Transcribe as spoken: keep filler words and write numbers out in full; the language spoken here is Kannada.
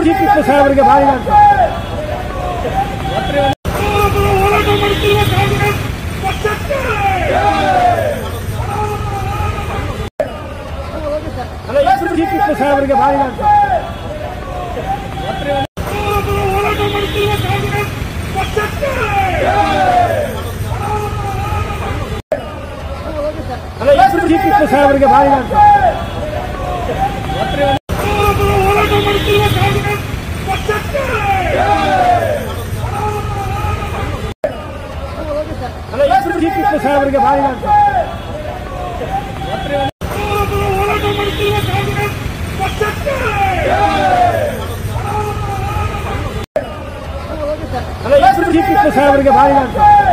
ಟಿಪ್ಪು ಸಾಹೇಬರಿಗೆ ಭಾರಿ ಅಂತ ಹೋರಾಟ ಮಾಡುತ್ತಿರುವ ಕಾಂಗ್ರೆಸ್ ಪಕ್ಷಕ್ಕೆ ಟಿಪ್ಪು ಸಾಹೇಬರಿಗೆ ಭಾರಿ ಅಂತ ಹೋರಾಟ ಮಾಡುತ್ತಿರುವ ಕಾಂಗ್ರೆಸ್ ಪಕ್ಷಕ್ಕೆ ಟಿಪ್ಪು ಸಾಹೇಬರಿಗೆ ಭಾರಿ ಅಂತ ಹೋರಾಟ ಮಾಡುತ್ತಿರುವ ಕಾಂಗ್ರೆಸ್ ಪಕ್ಷಕ್ಕೆ ಟಿಪ್ಪು ಸಾಹೇಬರಿಗೆ ಭಾರಿ ಅಂತ ಹೋರಾಟ ಮಾಡುತ್ತಿರುವ ಕಾಂಗ್ರೆಸ್ ಪಕ್ಷಕ್ಕೆ ಟಿಪ್ಪು ಸಾಹೇಬರಿಗೆ ಭಾರಿ ಅಂತ